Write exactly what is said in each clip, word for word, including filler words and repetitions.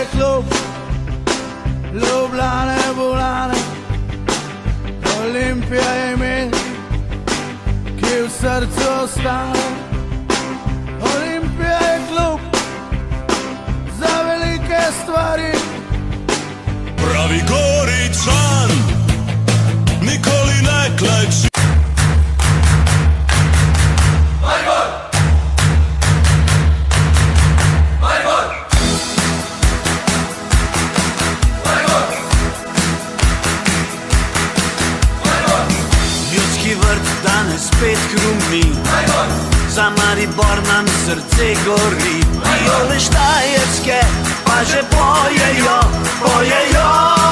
je klub, Ljubljane, Bolane, Olimpija je ime, ki v srcu ostane. Olimpija je klub za velike stvari. Pravi Goričan, nikoli ne kleči. Maribor! Maribor! Maribor! Maribor! Ljudski vrt danes spet hrumi, za Maribor nam srce gori. Viole štajerske pa že pojejo, pojejo.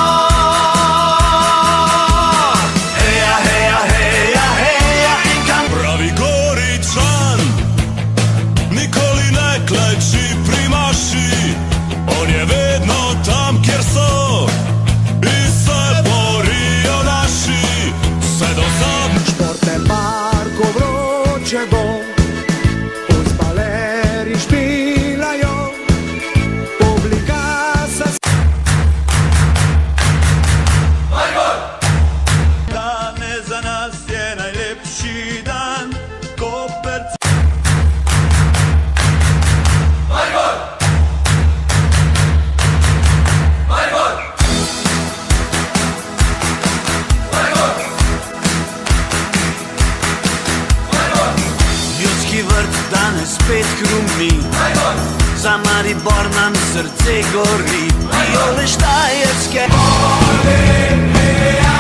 Heja, heja, heja, heja in kam. Pravi Goričan, nikoli ne kleči pri maši. On je vedno tam, kjer so i se borijo naši. Vse do zadnje. Športne parko vroče bo, fuzbaleri špilajo, publika se... Maribor! Danes za nas je najlepši dan, Koperc. Maribor! Maribor! Maribor! Maribor! Ljudski vrt danes spet hrumi, Maribor! za Maribor nam srce gori. Viole štajerske. Olimpija!